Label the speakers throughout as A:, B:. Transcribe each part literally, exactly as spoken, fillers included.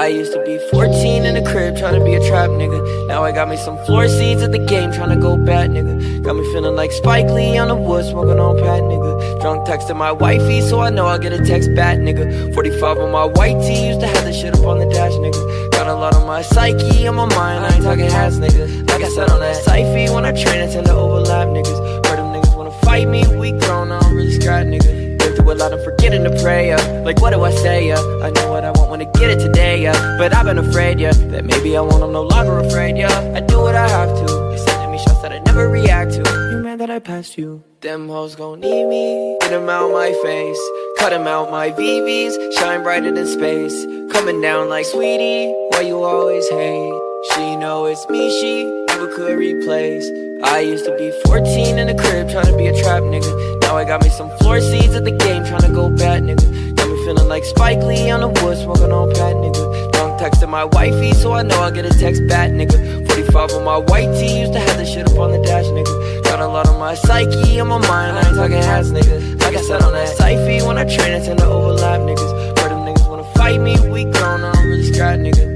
A: used to be fourteen in the crib, tryna be a trap nigga. Now I got me some floor seats at the game, tryna go bad nigga. Got me feeling like Spike Lee on the wood, smoking on Pat nigga. Drunk texting my wifey, so I know I'll get a text back nigga. Forty-five on my white tee, used to have this shit up on the dash nigga. Got a lot on my psyche, on my mind, I ain't talking hats nigga. Like I said on that Syfy, when I train I tend to overlap niggas. Heard them niggas wanna fight me, we grown, I don't really scrap nigga. Been through a lot, I'm forgetting to pray, yeah. Like what do I say, yeah? I know what I want when I get it today, yeah. But I've been afraid, yeah, that maybe I won't, I'm no longer afraid, yeah. I do what I have to, you're sending me shots that I never react to. You mad that I passed you? Them hoes gon' need me. Get them out my face, cut them out my V Vs. Shine brighter than space, coming down like sweetie. Why you always hate? She know it's me, she never could replace. I used to be fourteen in the crib, tryna be a trap nigga. Now I got me some floor seats at the game, tryna go bad nigga. Got me feeling like Spike Lee on the wood, smoking on Pat nigga. Drunk texting my wifey, so I know I'll get a text back nigga. Forty-five on my white tee, used to have this shit up on the dash nigga. Got a lot on my psyche, on my mind, I ain't talking hats nigga. Like I said on that Syfy, when I train I tend to overlap niggas. Heard them niggas wanna fight me, we grown, I don't really scrap nigga.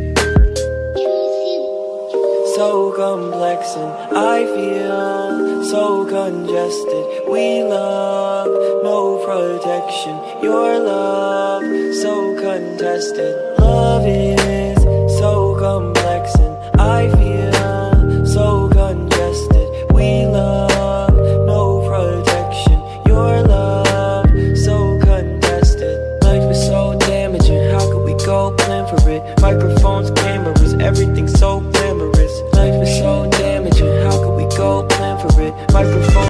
A: So complex and I feel so congested. We love, no protection. Your love, so contested. Love is so complex and I feel so congested. We love, no protection. Your love, so contested. Life is so damaging, how could we go plan for it? Microphones, cameras, everything so glamorous. Life is so damaging, how could we go plan for it? Microphone